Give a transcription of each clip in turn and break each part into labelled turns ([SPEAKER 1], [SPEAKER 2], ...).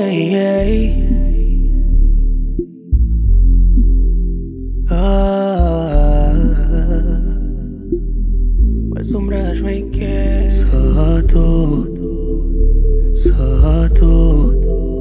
[SPEAKER 1] Ei, ei. Mas sombras me quer. Só tu, só tu,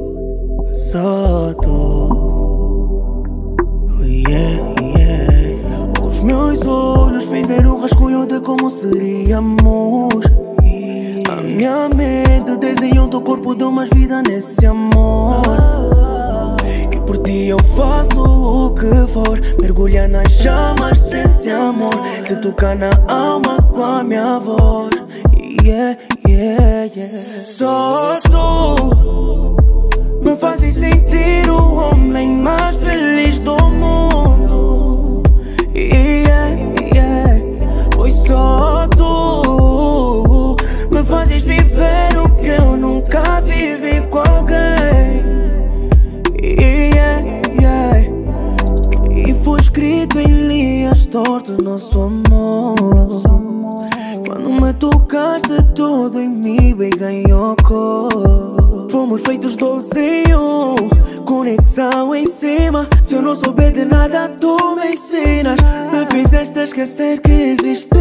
[SPEAKER 1] só tu. Oh, yeah, yeah. Os meus olhos fizeram rascunho de como seríamos. A minha mente desenhou teu corpo, deu mais vida nesse amor. E por ti eu faço o que for, mergulhar nas chamas desse amor, te tocar na alma com a minha voz. Yeah, yeah, yeah. Só tu me fazes sentir o homem mais feliz do mundo. Yeah, yeah. Pois só tu me fazes viver o que eu nunca vivi com alguém. Yeah, yeah. E foi escrito em linhas tortas nosso amor. Quando me tocaste tudo em mim bem ganhou cor. Fomos feitos 12 em um, conexão em cima. Se eu não souber de nada tu me ensinas. Me fizeste esquecer que existe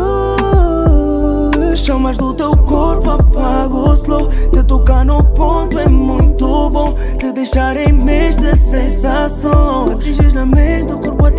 [SPEAKER 1] dor. Chamas do teu corpo, apago o slow. Te tocar no ponto é muito bom. Te deixar em mês de sensação. Atinges na mente, o corpo